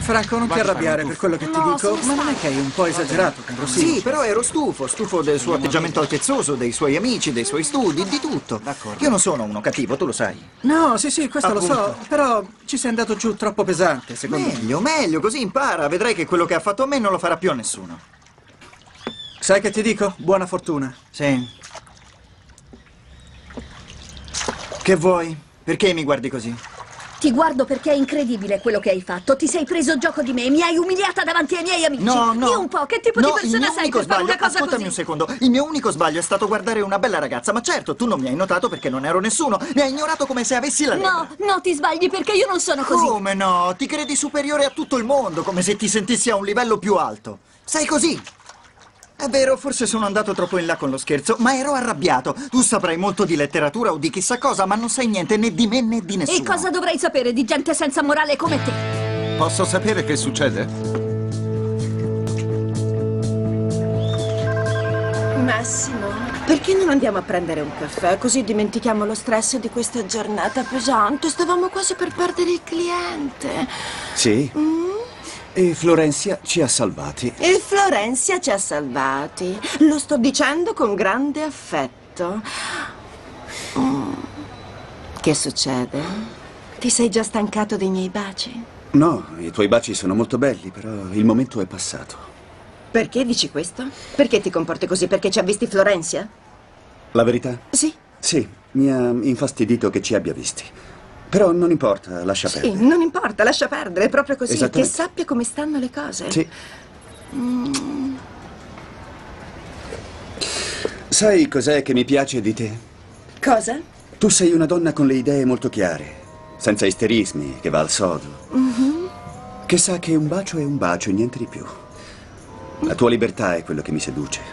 Franco, non ti arrabbiare per quello che ti dico, ma non è che hai un po' esagerato con Rossini? Sì, però ero stufo del suo atteggiamento altezzoso, dei suoi amici, dei suoi studi, di tutto. Io non sono uno cattivo, tu lo sai. No, sì, questo lo so, però ci sei andato giù troppo pesante, secondo me. Meglio, così impara. Vedrai che quello che ha fatto a me non lo farà più a nessuno. Sai che ti dico? Buona fortuna. Sì. Che vuoi? Perché mi guardi così? Ti guardo perché è incredibile quello che hai fatto. Ti sei preso gioco di me, mi hai umiliata davanti ai miei amici. No. Io un po', che tipo di persona sei per fare una cosa ascoltami così? un secondo. Il mio unico sbaglio è stato guardare una bella ragazza, ma certo, tu non mi hai notato perché non ero nessuno. Mi hai ignorato come se avessi la lepre. No, ti sbagli perché io non sono così. Come no? Ti credi superiore a tutto il mondo, come se ti sentissi a un livello più alto. Sei così. È vero, forse sono andato troppo in là con lo scherzo, ma ero arrabbiato. Tu saprai molto di letteratura o di chissà cosa, ma non sai niente né di me né di nessuno. E cosa dovrei sapere di gente senza morale come te? Posso sapere che succede? Massimo, perché non andiamo a prendere un caffè? Così dimentichiamo lo stress di questa giornata pesante. Stavamo quasi per perdere il cliente. Sì? E Florencia ci ha salvati. E Florencia ci ha salvati. Lo sto dicendo con grande affetto. Che succede? Ti sei già stancato dei miei baci? No, i tuoi baci sono molto belli, però il momento è passato. Perché dici questo? Perché ti comporti così? Perché ci ha visti Florencia? La verità? Sì. Sì, mi ha infastidito che ci abbia visti. Però non importa, lascia Sì, perdere. non importa, lascia perdere, è proprio così. Che Esattamente. sappia come stanno le cose. Sì. Sai cos'è che mi piace di te? Cosa? Tu sei una donna con le idee molto chiare, senza isterismi, che va al sodo. Che sa che un bacio è un bacio e niente di più. La tua libertà è quello che mi seduce.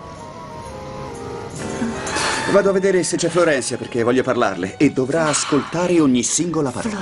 Vado a vedere se c'è Florencia perché voglio parlarle e dovrà ascoltare ogni singola parola.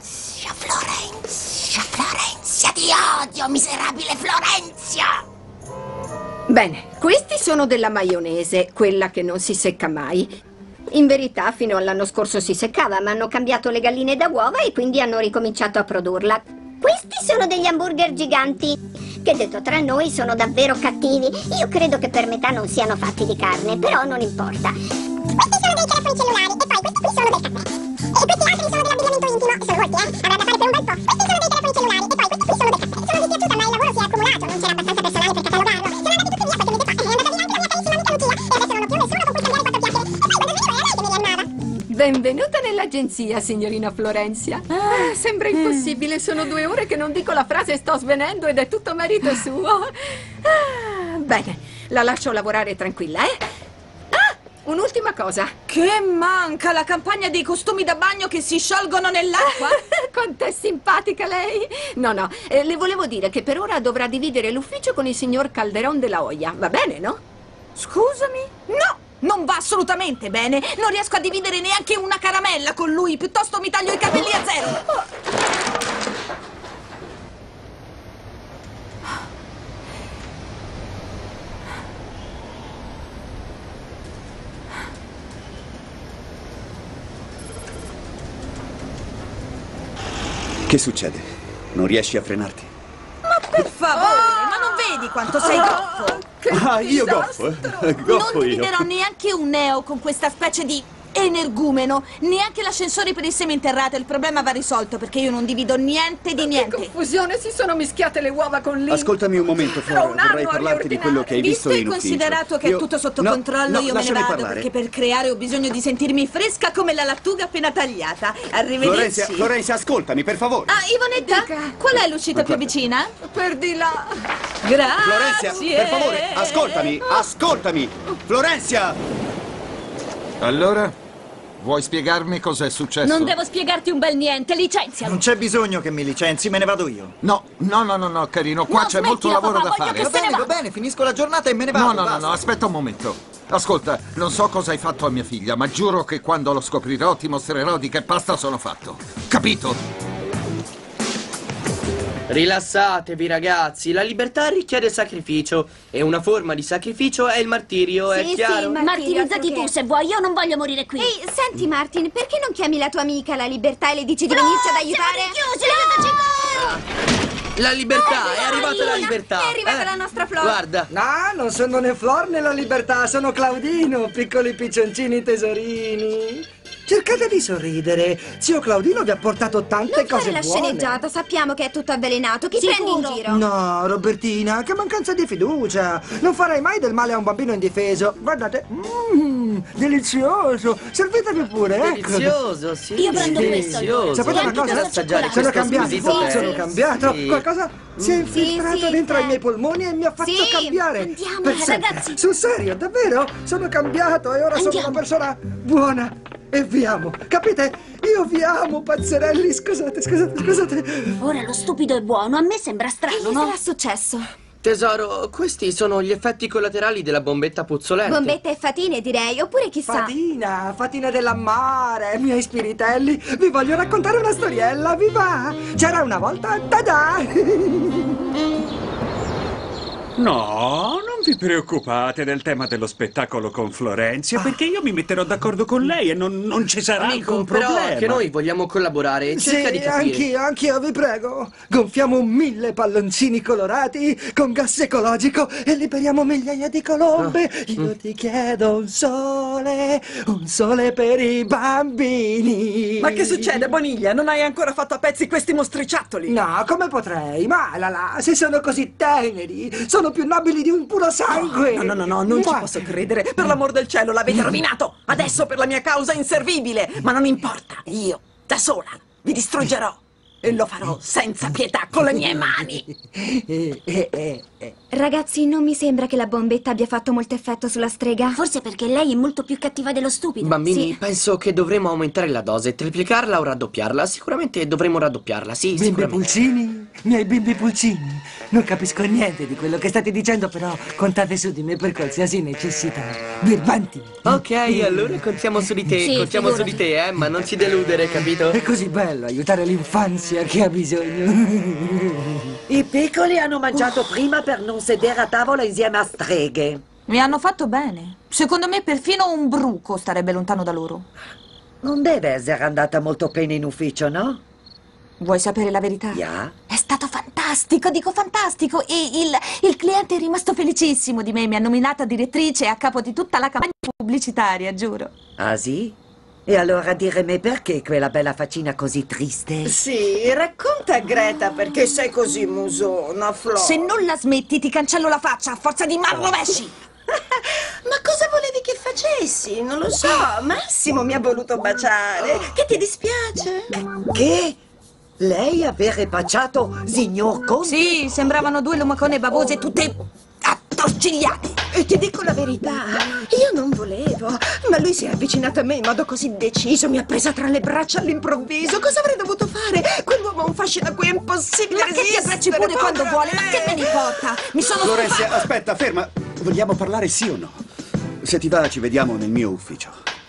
Florencia, ti odio, miserabile Florencia! Bene, questi sono della maionese, quella che non si secca mai. In verità, fino all'anno scorso si seccava, ma hanno cambiato le galline da uova e quindi hanno ricominciato a produrla. Questi sono degli hamburger giganti, che detto tra noi sono davvero cattivi. Io credo che per metà non siano fatti di carne, però non importa. Questi sono dei telefoni cellulari e poi questi qui sono del caffè. E questi altri sono dell'abbigliamento intimo, sono molti, avrà da fare per un bel po'. Questi sono dei telefoni cellulari e poi questi qui sono del caffè. Sono dispiaciuta, ma il lavoro si è accumulato, non c'era abbastanza personale per catalogarlo. Sono andati tutti via perché mi detto, è andata via anche la mia carissima amica Lucia, e adesso non ho più nessuno con cui scambiare quattro chiacchiere. E poi quando venivo era lei che mi riannava. Benvenuta nell'agenzia, signorina Florencia. Sembra impossibile, sono 2 ore che non dico la frase sto svenendo ed è tutto merito suo. Bene, la lascio lavorare tranquilla, un'ultima cosa. Che manca la campagna dei costumi da bagno che si sciolgono nell'acqua? Quant'è simpatica lei! No, le volevo dire che per ora dovrà dividere l'ufficio con il signor Calderon della Hoya. Va bene, no? Scusami? No! Non va assolutamente bene! Non riesco a dividere neanche una caramella con lui! Piuttosto mi taglio i capelli a zero! Che succede? Non riesci a frenarti? Ma per favore, ma non vedi quanto sei goffo? Io goffo? Goffo Non io. dividerò neanche un neo con questa specie di energumeno, neanche l'ascensore per il seminterrato. Il problema va risolto perché io non divido niente di Che niente. confusione, si sono mischiate le uova con l'I. Ascoltami un momento, Tra Flora, un anno vorrei a parlarti di quello che hai visto Visto in e ufficio. considerato che è tutto sotto No, controllo, io me ne lasciami vado parlare. perché per creare ho bisogno di sentirmi fresca come la lattuga appena tagliata. Arrivederci. Florencia, ascoltami, per favore. Ah, Ivonetta, Dica. qual è l'uscita più guarda. vicina? Per di là. Grazie. Florencia, per favore, ascoltami. Florencia! Allora? Vuoi spiegarmi cos'è successo? Non devo spiegarti un bel niente, licenzialo. Non c'è bisogno che mi licenzi, me ne vado io. No, carino, qua No, c'è molto smettila, lavoro da papà, voglio fare. che se ne Va bene, finisco la giornata e me ne vado. No, aspetta un momento. Ascolta, non so cosa hai fatto a mia figlia, ma giuro che quando lo scoprirò ti mostrerò di che pasta sono fatto. Capito? Rilassatevi ragazzi, la libertà richiede sacrificio e una forma di sacrificio è il martirio, è chiaro? Martirizzati tu se vuoi, io non voglio morire qui. Ehi, senti Martin, perché non chiami la tua amica la libertà e le dici di venirci ad aiutare? Siamo rinchiusi, lasciateci La libertà, è arrivata la libertà. È arrivata la nostra Flor. Guarda. No, non sono né Flor né la libertà, sono Claudino, piccoli piccioncini tesorini. Cercate di sorridere. Zio Claudino vi ha portato tante Non cose fare la buone. sceneggiata, sappiamo che è tutto avvelenato. Chi prendi in giro? No, Robertina, che mancanza di fiducia. Non farei mai del male a un bambino indifeso. Guardate. Delizioso. Servitevi pure, ecco. Delizioso, sì. Io prendo questo. Delizioso. Sapete una cosa? Assaggiare Sono questo cambiato, squisito tè. sono cambiato. Sì. Qualcosa si è infiltrato sì, dentro sì. i miei polmoni e mi ha fatto Sì, cambiare. andiamo, Per sempre. ragazzi. Sul serio, davvero? Sono cambiato e ora sono Andiamo. una persona buona. E vi amo, capite? Io vi amo, pazzerelli. Scusate. Ora lo stupido è buono, a me sembra Che strano, gli no? sarà successo? Tesoro, questi sono gli effetti collaterali della bombetta puzzolente. Bombette e fatine, direi, oppure chissà. Fatina della mare, miei spiritelli. Vi voglio raccontare una storiella, vi va? C'era una volta, tada! No, non vi preoccupate del tema dello spettacolo con Florenzia, perché io mi metterò d'accordo con lei e non ci sarà Amico, alcun però problema. anche noi vogliamo collaborare. Cerca di capire. anch'io, vi prego. Gonfiamo 1000 palloncini colorati con gas ecologico e liberiamo migliaia di colombe. Io ti chiedo un sole per i bambini. Ma che succede, Boniglia? Non hai ancora fatto a pezzi questi mostriciattoli? No, come potrei? Ma se sono così teneri, sono più nobili di un puro sangue. No, non ci posso credere. Per l'amor del cielo, l'avete rovinato. Adesso per la mia causa inservibile. Ma non importa, io, da sola, vi distruggerò. E lo farò senza pietà con le mie mani. Ragazzi, non mi sembra che la bombetta abbia fatto molto effetto sulla strega. Forse perché lei è molto più cattiva dello stupido. Bambini, Sì. penso che dovremo aumentare la dose, triplicarla o raddoppiarla. Sicuramente dovremo raddoppiarla, sì, Bimbi sicuramente. pulcini, miei bimbi pulcini. Non capisco niente di quello che state dicendo, però contate su di me per qualsiasi necessità. Birbanti. Ok, allora contiamo su di te, Sì, contiamo su di te, ma non si deludere, capito? È così bello aiutare l'infanzia che ha bisogno. I piccoli hanno mangiato prima per non sedere a tavola insieme a streghe. Mi hanno fatto bene. Secondo me perfino un bruco starebbe lontano da loro. Non deve essere andata molto bene in ufficio, no? Vuoi sapere la verità? Ya? È stato fantastico, dico fantastico. E il cliente è rimasto felicissimo di me. Mi ha nominata direttrice a capo di tutta la campagna pubblicitaria, giuro. Ah sì? E allora diremi perché quella bella faccina così triste? Sì, racconta a Greta perché sei così musona, Flo. Se non la smetti ti cancello la faccia a forza di marrovesci. Ma cosa volevi che facessi? Non lo so. Massimo mi ha voluto baciare. Che ti dispiace? Che? Lei avere baciato signor Conte? Sì, sembravano due lumacone babose tutte attorcigliate. E ti dico la verità, io non volevo, ma lui si è avvicinato a me in modo così deciso, mi ha presa tra le braccia all'improvviso. Cosa avrei dovuto fare? Quell'uomo ha un fascino a cui è impossibile Ma che ti abbracci pure quando vuole, ma che me ne importa? Mi sono Florenzia, stufata. aspetta, ferma. Vogliamo parlare sì o no? Se ti va, ci vediamo nel mio ufficio.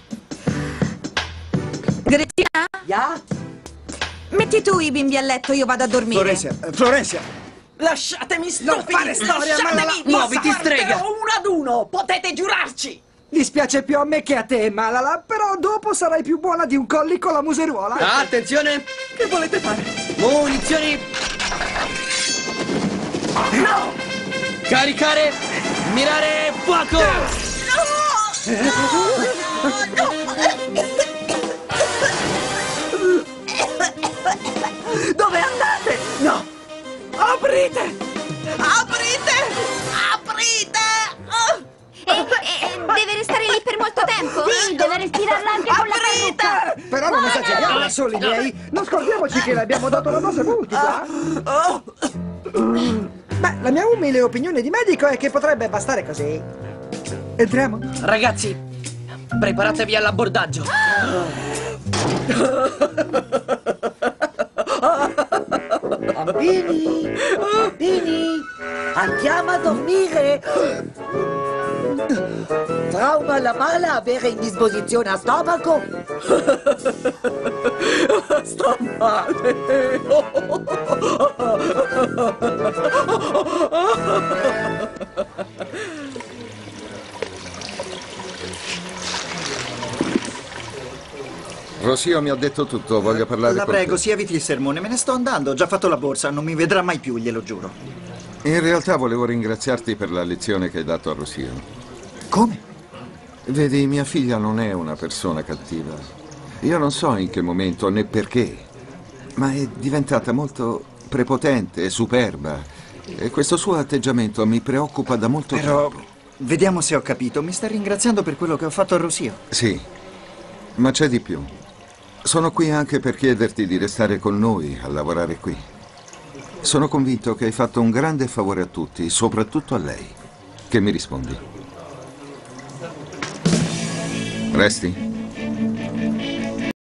Gretina, Ya? metti tu i bimbi a letto, io vado a dormire. Florenzia! Lasciatemi Non stupidi! fare storia, Lasciatemi! Muoviti, strega! Uno ad uno! Potete giurarci! Dispiace più a me che a te, Malala, però dopo sarai più buona di un colli con la museruola. Attenzione! Che volete fare? Munizioni! No! Caricare! Mirare! Fuoco! Dove andate? No! Aprite! Aprite! Aprite! Deve restare lì per molto tempo? Sì, deve respirarla anche con la parrucca. Però non esageriamo, soli miei. Non scordiamoci che le abbiamo dato la dose multipla. Beh, la mia umile opinione di medico è che potrebbe bastare così. Entriamo? Ragazzi, preparatevi all'abbordaggio. Bambini, andiamo a dormire. Trauma alla mala avere in disposizione a stomaco. Sto male! Rosio mi ha detto tutto, voglio parlare La con prego, te. si eviti il sermone, me ne sto andando, ho già fatto la borsa, non mi vedrà mai più, glielo giuro. In realtà volevo ringraziarti per la lezione che hai dato a Rosio. Come? Vedi, mia figlia non è una persona cattiva. Io non so in che momento né perché, ma è diventata molto prepotente e superba. E questo suo atteggiamento mi preoccupa da molto Però, tempo. vediamo se ho capito, mi sta ringraziando per quello che ho fatto a Rosio. Sì, ma c'è di più. Sono qui anche per chiederti di restare con noi a lavorare qui. Sono convinto che hai fatto un grande favore a tutti, soprattutto a lei. Che mi rispondi? Resti?